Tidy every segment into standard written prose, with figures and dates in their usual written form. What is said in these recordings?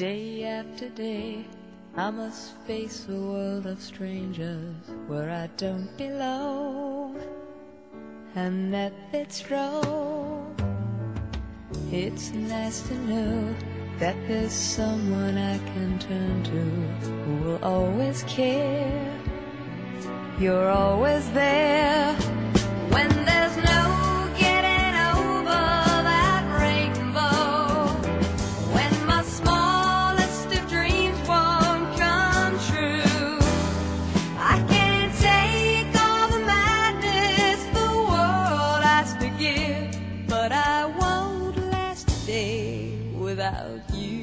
Day after day, I must face a world of strangers where I don't belong, and at its roll, it's nice to know that there's someone I can turn to who will always care. You're always there when there's no getting over that rainbow, when my smallest of dreams won't come true. I can't take all the madness the world has to give, but I won't last a day without you.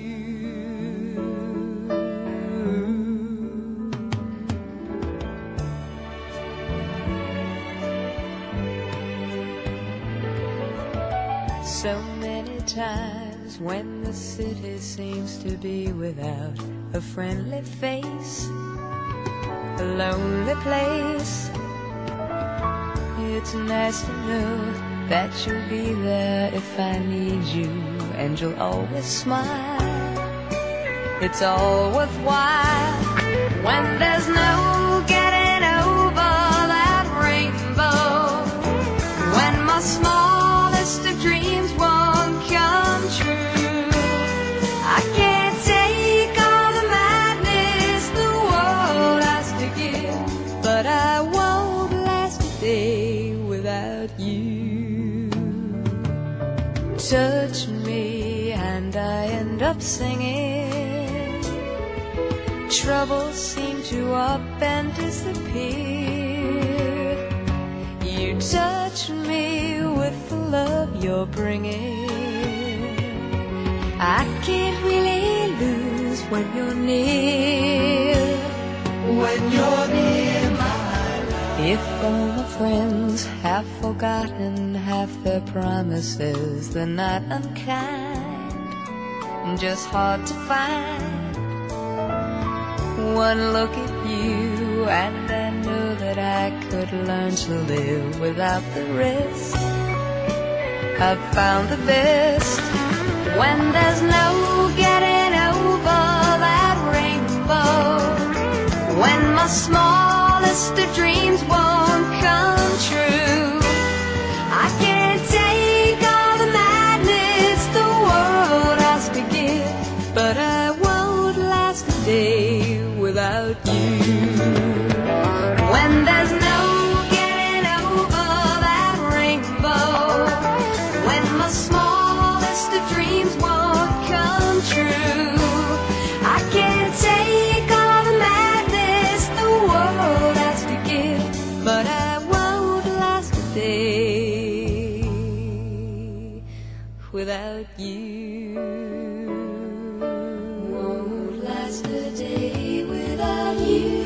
So many times when the city seems to be without a friendly face, a lonely place, it's nice to know that you'll be there if I need you, and you'll always smile. It's all worthwhile when there's no getting over that rainbow, when my smallest of dreams won't come true. I can't take all the madness the world has to give, but I won't last a day without you. Touch me and I end up singing. Troubles seem to up and disappear. You touch me with the love you're bringing. I can't really lose when you're near. When you're near my life. If all my friends have forgotten half their promises, they're not unkind, just hard to find. One look at you and I know that I could learn to live without the risk. I've found the best when there's no getting over that rainbow, when my smallest of dreams won't come true. I can't take all the madness the world has to give, but I won't last a day without you. When there's no getting over that rainbow, when my smallest of dreams won't come true. I can't take all the madness the world has to give, but I won't last a day without you. Won't last a day without you.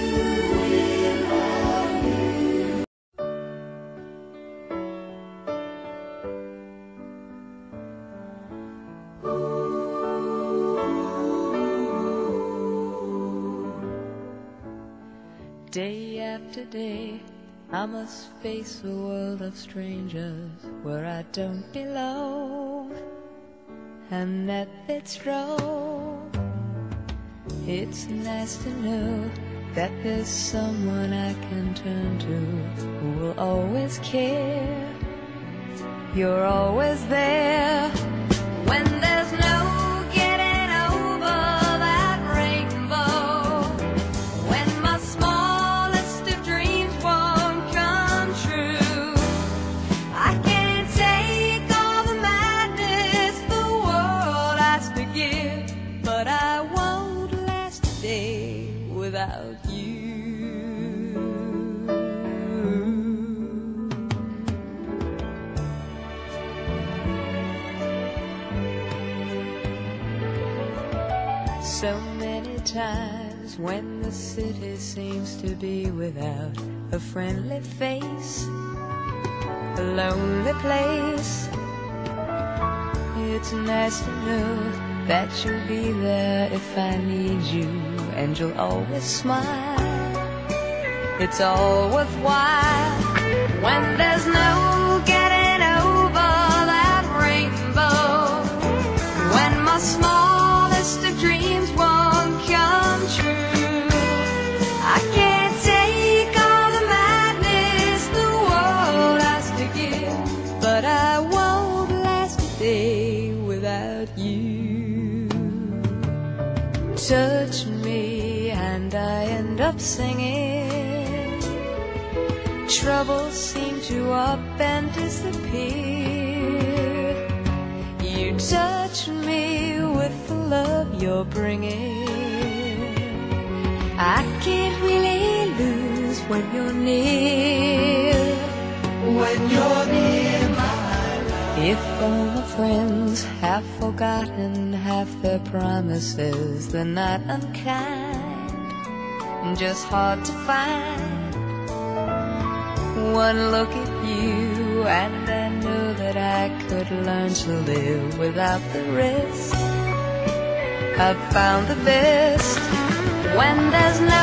Day after day, I must face a world of strangers where I don't belong, and at its roll, it's nice to know that there's someone I can turn to who will always care. You're always there when there's no getting over that rainbow, when my smallest of dreams won't come true. I can't take all the madness the world has to give, but I won't last a day without you. So many times when the city seems to be without a friendly face, a lonely place, it's nice to know that you'll be there if I need you, and you'll always smile. It's all worthwhile when there's no getting over that rainbow, when my smallest of dreams me and I end up singing. Troubles seem to up and disappear. You touch me with the love you're bringing. I can't really lose when you're near. When you're near, my love. If all my friends have forgotten half their promises, they're not unkind, just hard to find. One look at you and I knew that I could learn to live without the rest. I've found the best when there's no